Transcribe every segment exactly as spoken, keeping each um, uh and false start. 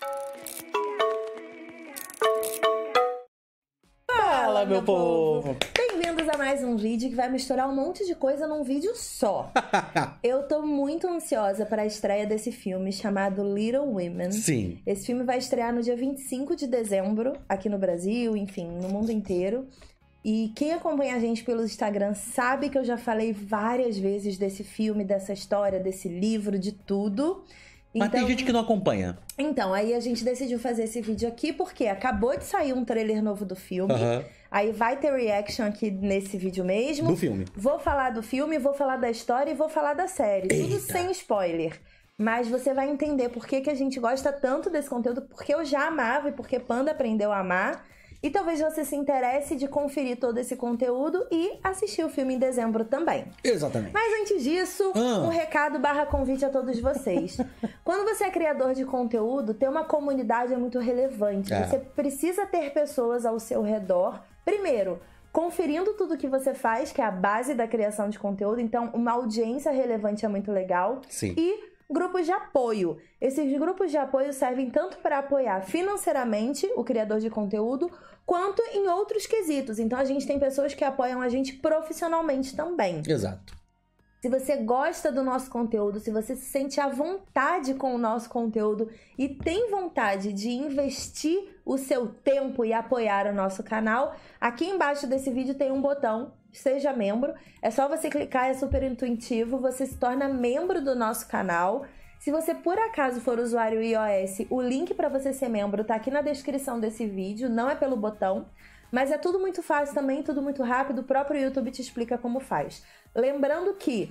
Fala, meu povo! Bem-vindos a mais um vídeo que vai misturar um monte de coisa num vídeo só. Eu tô muito ansiosa para a estreia desse filme chamado Little Women. Sim. Esse filme vai estrear no dia vinte e cinco de dezembro, aqui no Brasil, enfim, no mundo inteiro. E quem acompanha a gente pelo Instagram sabe que eu já falei várias vezes desse filme, dessa história, desse livro, de tudo. Mas Então, tem gente que não acompanha. Então, aí a gente decidiu fazer esse vídeo aqui porque acabou de sair um trailer novo do filme. Aham. Aí vai ter reaction aqui nesse vídeo mesmo. Do filme. Vou falar do filme, vou falar da história e vou falar da série. Tudo Eita. sem spoiler. Mas você vai entender por que, que a gente gosta tanto desse conteúdo, porque eu já amava e porque Panda aprendeu a amar. E talvez você se interesse de conferir todo esse conteúdo e assistir o filme em dezembro também. Exatamente. Mas antes disso, Ah. um recado barra convite a todos vocês. Quando você é criador de conteúdo, ter uma comunidade é muito relevante. É. Você precisa ter pessoas ao seu redor. Primeiro, conferindo tudo que você faz, que é a base da criação de conteúdo. Então, uma audiência relevante é muito legal. Sim. E grupos de apoio. Esses grupos de apoio servem tanto para apoiar financeiramente o criador de conteúdo, quanto em outros quesitos. Então, a gente tem pessoas que apoiam a gente profissionalmente também. Exato. Se você gosta do nosso conteúdo, se você se sente à vontade com o nosso conteúdo e tem vontade de investir o seu tempo e apoiar o nosso canal, aqui embaixo desse vídeo tem um botão, seja membro. É só você clicar, é super intuitivo, você se torna membro do nosso canal. Se você por acaso for usuário iOS, o link para você ser membro tá aqui na descrição desse vídeo, não é pelo botão. Mas é tudo muito fácil também, tudo muito rápido, o próprio YouTube te explica como faz. Lembrando que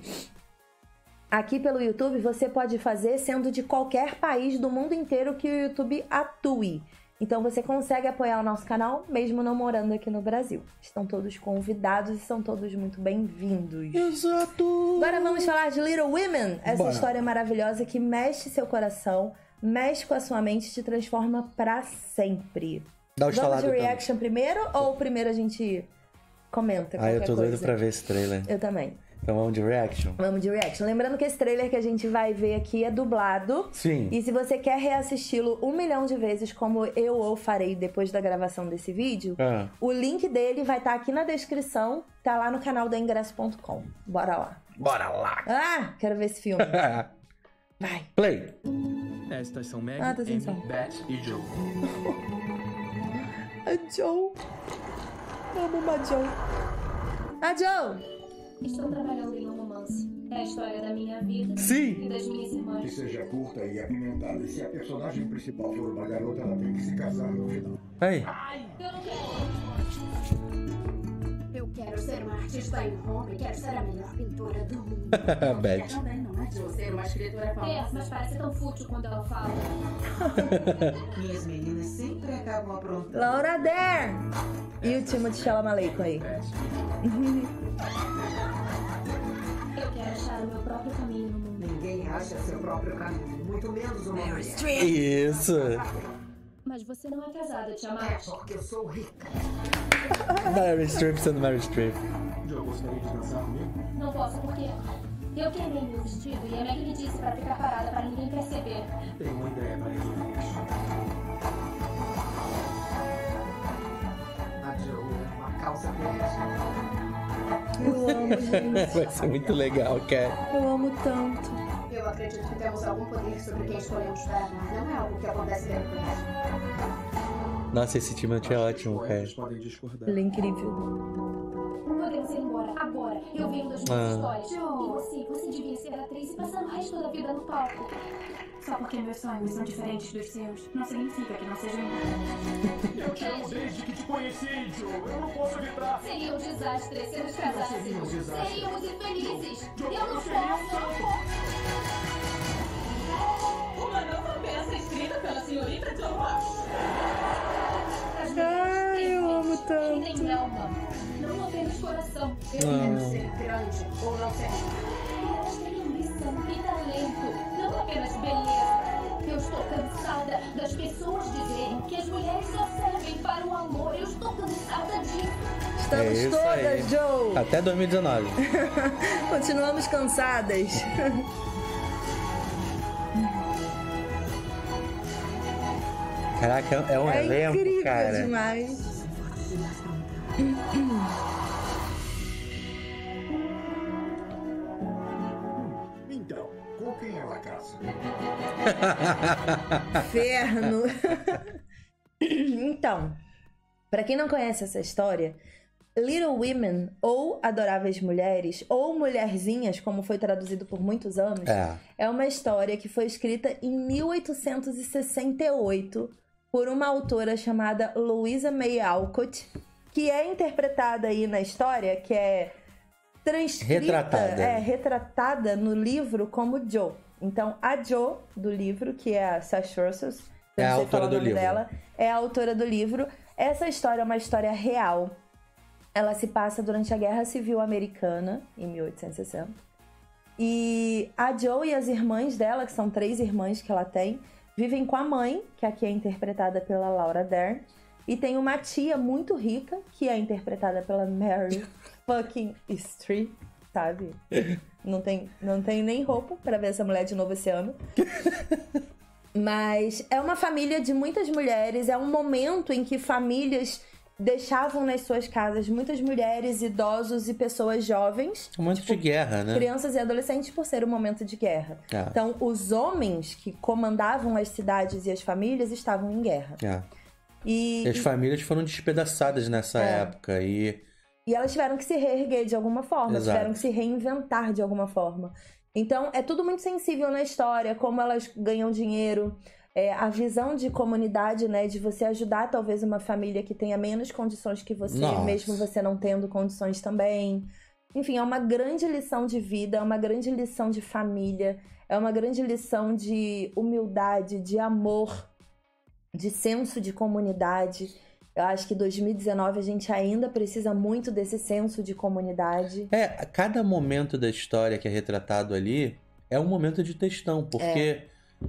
aqui pelo YouTube você pode fazer sendo de qualquer país do mundo inteiro que o YouTube atue. Então você consegue apoiar o nosso canal mesmo não morando aqui no Brasil. Estão todos convidados e são todos muito bem-vindos. Exato. Agora vamos falar de Little Women, essa Bora. história maravilhosa que mexe seu coração, mexe com a sua mente e te transforma pra sempre. Dá o Vamos instalado de também. reaction primeiro ou primeiro a gente comenta Ah, qualquer eu tô doido coisa? pra ver esse trailer. Eu também. Então vamos de reaction? Vamos de reaction. Lembrando que esse trailer que a gente vai ver aqui é dublado. Sim. E se você quer reassisti-lo um milhão de vezes, como eu ou farei depois da gravação desse vídeo, Ah. o link dele vai estar aqui na descrição, tá lá no canal da ingresso ponto com. Bora lá. Bora lá. Ah, quero ver esse filme. Vai. Play. Estas são Meg, Ah, tá Amy, atenção. Beth e Joe. A Joe. Amo uma Joe. A Joe. Estou trabalhando em um romance. É a história da minha vida Sim. e das minhas Que irmãs. seja curta e apimentada. E se a personagem principal for uma garota, ela tem que se casar no final. Aí. Eu não quero. Eu quero ser uma artista em Roma e quero ser a melhor pintora do mundo. Beth. Também não é de ser uma escritora É, famosa. mas parece tão fútil quando ela fala. Minhas meninas sempre acabam aprontando. Laura Dern. E o Timothée Chalamet aí. Eu quero achar o meu próprio caminho no mundo. Ninguém acha seu próprio caminho, muito menos uma mulher. Isso. Mas você não é casada, Tia É March. porque eu sou rica. Mary Streep sendo Mary Streep. Joe, gostaria de dançar comigo? Não posso porque eu queimei meu vestido e a Meg me disse pra ficar parada pra ninguém perceber. Tenho uma ideia para resolver isso. A Joe é uma calça verde. Eu amo, gente. Vai ser muito legal, Cat. Eu amo tanto. Eu acredito que temos algum poder sobre quem escolhemos para amar. Não é algo que acontece de repente. Nossa, esse Timothée é ótimo, cara. Poetas podem discordar. Ele é incrível. Podemos ir embora agora. Eu venho das minhas Ah. histórias. E você, você devia ser atriz e passar o resto da vida no palco. Só porque meus sonhos são diferentes dos seus, não significa que não sejam importantes. Eu te amo desde que te conheci, Joe. Eu não posso evitar. Seria um desastre se nos casássemos. seria um desastre. Seríamos infelizes. Joe, Eu não seria um posso. Uma nova peça escrita pela senhorita Joe March. Ai, eu amo tanto. Tem alma, não apenas coração. Eu quero ser grande ou não ser. Elas têm ambição e talento, não apenas beleza. Eu estou cansada das pessoas dizerem que as mulheres só servem para o amor. Eu estou cansada disso. Estamos É isso todas, aí. Joe. Até dois mil e dezenove. Continuamos cansadas. Caraca, é um É elenco, incrível cara. demais. Então, com quem ela casa? Inferno. Então, pra quem não conhece essa história, Little Women, ou Adoráveis Mulheres, ou Mulherzinhas, como foi traduzido por muitos anos, É. é uma história que foi escrita em mil oitocentos e sessenta e oito por uma autora chamada Louisa May Alcott, que é interpretada aí na história, que é transcrita, Retratada. é, retratada no livro como Jo. Então, a Jo, do livro, que é a Sash Russell, É a não sei autora falar o do nome livro. dela, é a autora do livro. Essa história é uma história real. Ela se passa durante a Guerra Civil Americana, em mil oitocentos e sessenta. E a Jo e as irmãs dela, que são três irmãs que ela tem, vivem com a mãe, que aqui é interpretada pela Laura Dern. E tem uma tia muito rica, que é interpretada pela Mary fucking Streep, sabe? Não tem, não tem nem roupa pra ver essa mulher de novo esse ano. Mas é uma família de muitas mulheres, é um momento em que famílias deixavam nas suas casas muitas mulheres, idosos e pessoas jovens. Um momento de guerra, né? Crianças e adolescentes, por ser um momento de guerra. É. Então, os homens que comandavam as cidades e as famílias estavam em guerra. É. E, E as famílias foram despedaçadas nessa É. época. E e elas tiveram que se reerguer de alguma forma, Exato. tiveram que se reinventar de alguma forma. Então, é tudo muito sensível na história, como elas ganham dinheiro, é, a visão de comunidade, né, de você ajudar talvez uma família que tenha menos condições que você, Nossa. mesmo você não tendo condições também. Enfim, é uma grande lição de vida, é uma grande lição de família, é uma grande lição de humildade, de amor, de senso de comunidade. Eu acho que em dois mil e dezenove a gente ainda precisa muito desse senso de comunidade. É, cada momento da história que é retratado ali é um momento de testão, porque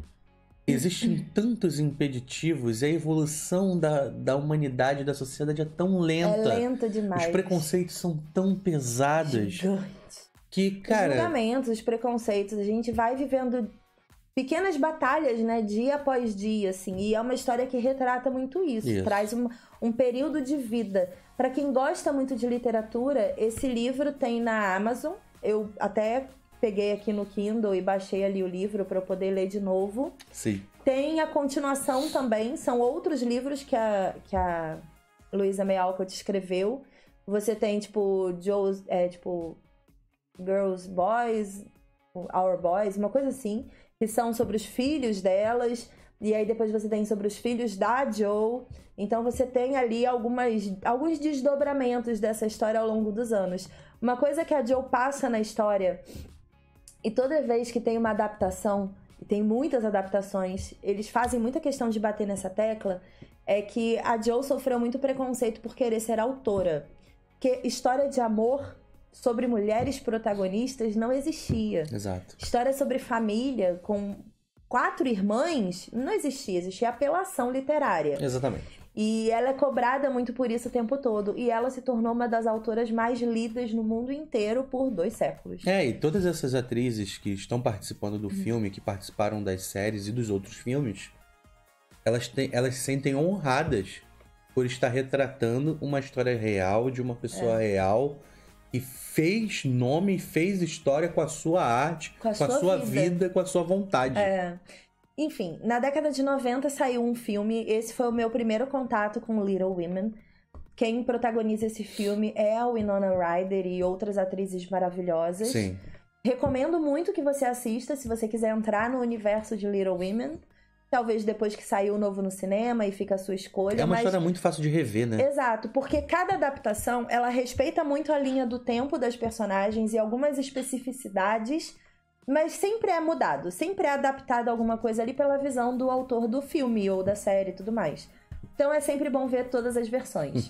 existem tantos impeditivos e a evolução da, da humanidade, da sociedade é tão lenta. É lenta demais. Os preconceitos são tão pesados Gigante. que, Os cara... julgamentos, os preconceitos, a gente vai vivendo pequenas batalhas, né, dia após dia, assim, e é uma história que retrata muito isso, Isso. traz um, um período de vida. Pra quem gosta muito de literatura, esse livro tem na Amazon, eu até peguei aqui no Kindle e baixei ali o livro pra eu poder ler de novo. Sim. Tem a continuação também, são outros livros que a, que a Louisa May Alcott escreveu. Você tem, tipo, Joe's, é, tipo, Girls, Boys, Our Boys, uma coisa assim, que são sobre os filhos delas, e aí depois você tem sobre os filhos da Joe. Então você tem ali algumas, alguns desdobramentos dessa história ao longo dos anos. Uma coisa que a Joe passa na história, e toda vez que tem uma adaptação, e tem muitas adaptações, eles fazem muita questão de bater nessa tecla, é que a Joe sofreu muito preconceito por querer ser autora. Porque história de amor sobre mulheres protagonistas não existia. Exato. História sobre família com quatro irmãs não existia, existia apelação literária. Exatamente. E ela é cobrada muito por isso o tempo todo. E ela se tornou uma das autoras mais lidas no mundo inteiro por dois séculos. É, e todas essas atrizes que estão participando do filme, que participaram das séries e dos outros filmes, elas, têm, elas se sentem honradas por estar retratando uma história real de uma pessoa É. real que fez nome, fez história com a sua arte, Com a com a sua sua vida. vida, com a sua vontade. É. Enfim, na década de noventa saiu um filme. Esse foi o meu primeiro contato com Little Women. Quem protagoniza esse filme é a Winona Ryder e outras atrizes maravilhosas. Sim. Recomendo muito que você assista se você quiser entrar no universo de Little Women. Talvez depois que sair o novo no cinema e fica a sua escolha. É uma mas... história muito fácil de rever, né? Exato, porque cada adaptação, ela respeita muito a linha do tempo das personagens e algumas especificidades, mas sempre é mudado, sempre é adaptado alguma coisa ali pela visão do autor do filme ou da série e tudo mais. Então é sempre bom ver todas as versões.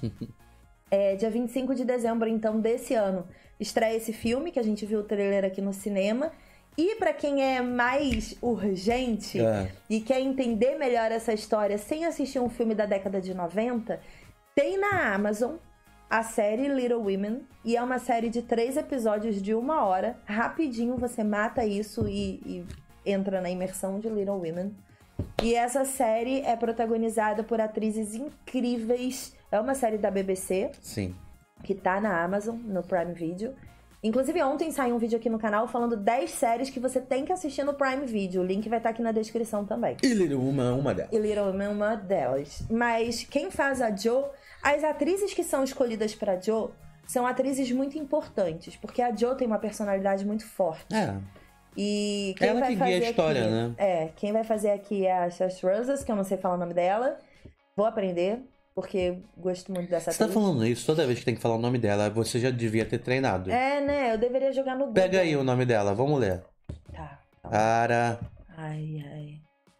É, dia vinte e cinco de dezembro, então, desse ano, estreia esse filme, que a gente viu o trailer aqui no cinema. E pra quem é mais urgente É. e quer entender melhor essa história sem assistir um filme da década de noventa, tem na Amazon a série Little Women, e é uma série de três episódios de uma hora. Rapidinho você mata isso e, e entra na imersão de Little Women. E essa série é protagonizada por atrizes incríveis. É uma série da B B C. Sim. Que tá na Amazon, no Prime Video. Inclusive, ontem saiu um vídeo aqui no canal falando dez séries que você tem que assistir no Prime Video. O link vai estar aqui na descrição também. E Little Woman é uma delas. E Little Woman é uma delas. Mas quem faz a Jo... As atrizes que são escolhidas pra Jo são atrizes muito importantes. Porque a Jo tem uma personalidade muito forte. É. E quem Ela vai que fazer guia a história, aqui, né? É, quem vai fazer aqui é a Saoirse Rosas, que eu não sei falar o nome dela. Vou aprender, porque eu gosto muito dessa Você tá atriz. falando isso, toda vez que tem que falar o nome dela, você já devia ter treinado. É, né? Eu deveria jogar no Google. Pega aí o nome dela, vamos ler. Tá. tá. Para... Ai, ai.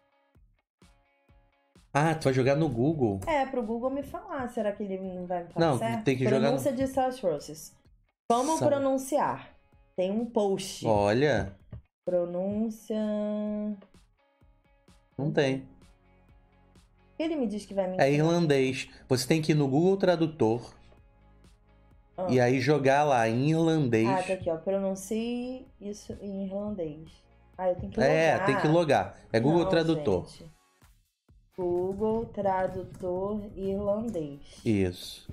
Ah, tu vai jogar no Google? É, pro Google me falar. Será que ele não vai me falar Não, certo? tem que jogar Pronúncia de Saoirse Rosas. Como Sa- pronunciar? Tem um post. Olha, Pronúncia... não tem. Ele me diz que vai me É ensinar. irlandês. Você tem que ir no Google Tradutor Ah. e aí jogar lá em irlandês. Ah, tá aqui, ó. Pronuncie isso em irlandês. Ah, eu tenho que logar. É, tem que logar. É Google Não, Tradutor. gente. Google Tradutor irlandês. Isso.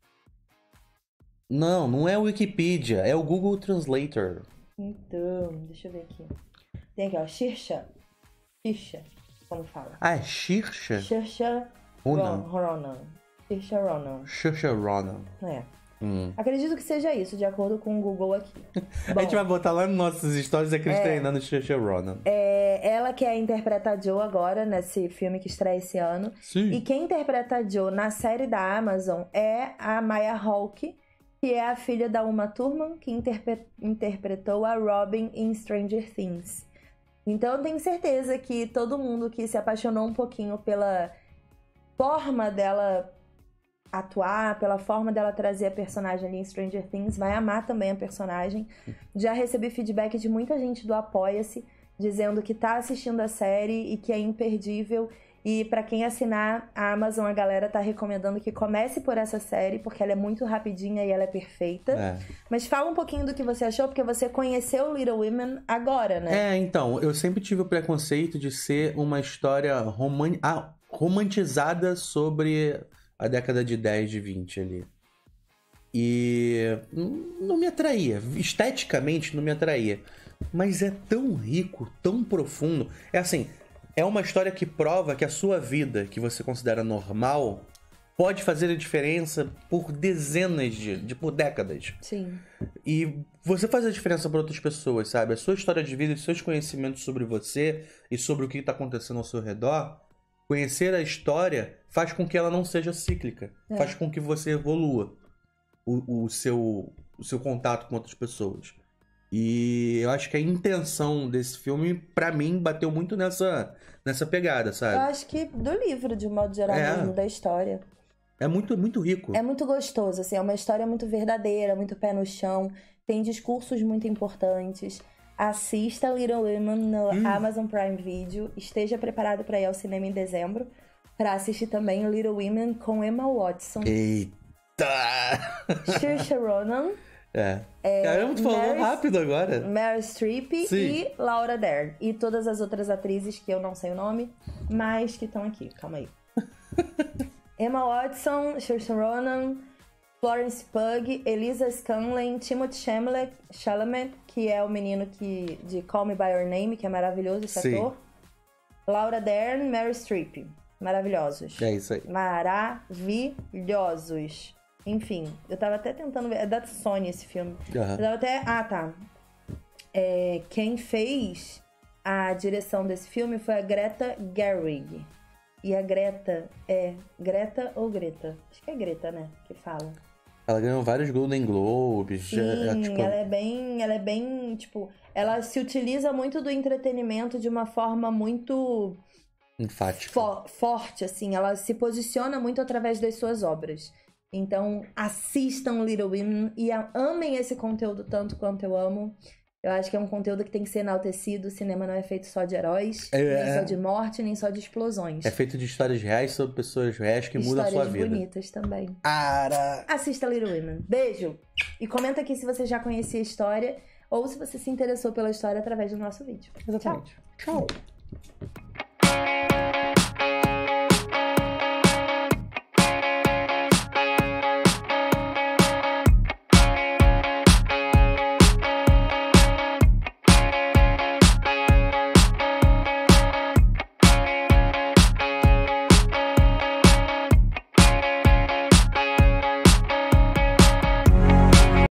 Não, não é o Wikipedia, é o Google Translator. Então, deixa eu ver aqui. Tem aqui, ó. Xirsha. Xirsha. Como fala? Ah, é Xirsha? Xirsha Ronan. Ronan. Xirsha Ronan. Xirsha Ronan. É. Hum. Acredito que seja isso, de acordo com o Google aqui. A gente vai botar lá nos nossos stories a Cris É. treinando Xirsha Ronan. É, ela que é interpreta a Jo agora, nesse filme que estreia esse ano. Sim. E quem interpreta a Jo na série da Amazon é a Maya Hawke, que é a filha da Uma Thurman, que interpre- interpretou a Robin em Stranger Things. Então eu tenho certeza que todo mundo que se apaixonou um pouquinho pela forma dela atuar, pela forma dela trazer a personagem ali em Stranger Things, vai amar também a personagem. Já recebi feedback de muita gente do Apoia-se, dizendo que tá assistindo a série e que é imperdível. E pra quem assinar a Amazon, a galera tá recomendando que comece por essa série, porque ela é muito rapidinha e ela é perfeita. É. Mas fala um pouquinho do que você achou, porque você conheceu Little Women agora, né? É, então, eu sempre tive o preconceito de ser uma história roman... ah, romantizada sobre a década de dez, de vinte ali. E não me atraía. Esteticamente não me atraía. Mas é tão rico, tão profundo. É assim, é uma história que prova que a sua vida, que você considera normal, pode fazer a diferença por dezenas de, de por décadas. Sim. E você faz a diferença para outras pessoas, sabe? A sua história de vida e seus conhecimentos sobre você e sobre o que está acontecendo ao seu redor, conhecer a história faz com que ela não seja cíclica. É. Faz com que você evolua o, o, seu, o seu contato com outras pessoas. E eu acho que a intenção desse filme, pra mim, bateu muito nessa, nessa pegada, Eu sabe? acho que do livro, de modo geral, É. mesmo, da história. É muito, muito rico. É muito gostoso, assim, é uma história muito verdadeira, muito pé no chão, tem discursos muito importantes. Assista Little Women no Hum. Amazon Prime Video, esteja preparado para ir ao cinema em dezembro, para assistir também Little Women com Emma Watson, Eita! Saoirse Ronan, É. Caramba, tu falou Meryl- rápido agora. Meryl Streep Sim. e Laura Dern. E todas as outras atrizes que eu não sei o nome, mas que estão aqui. Calma aí. Emma Watson, Saoirse Ronan, Florence Pugh, Elisa Scanlon, Timothée Chalamet, Chalamet, que é o menino que, de Call Me By Your Name, que é maravilhoso esse Sim. ator. Laura Dern, Meryl Streep. Maravilhosos. É isso aí. Maravilhosos. Enfim, eu tava até tentando ver. É da Sony esse filme. Aham. Eu tava até. Ah, tá. É, quem fez a direção desse filme foi a Greta Gerwig. E a Greta é. Greta ou Greta? Acho que é Greta, né? Que fala. Ela ganhou vários Golden Globes. Sim, já- é, tipo, ela é bem. Ela é bem. Tipo, ela se utiliza muito do entretenimento de uma forma muito. enfática. fo- forte, assim. Ela se posiciona muito através das suas obras. Então, assistam Little Women e a- amem esse conteúdo tanto quanto eu amo. Eu acho que é um conteúdo que tem que ser enaltecido. O cinema não é feito só de heróis, É. nem só de morte, nem só de explosões. É feito de histórias reais sobre pessoas reais que mudam a sua Histórias vida. bonitas também. Ara! Assista Little Women. Beijo! E comenta aqui se você já conhecia a história ou se você se interessou pela história através do nosso vídeo. Exatamente. Tchau.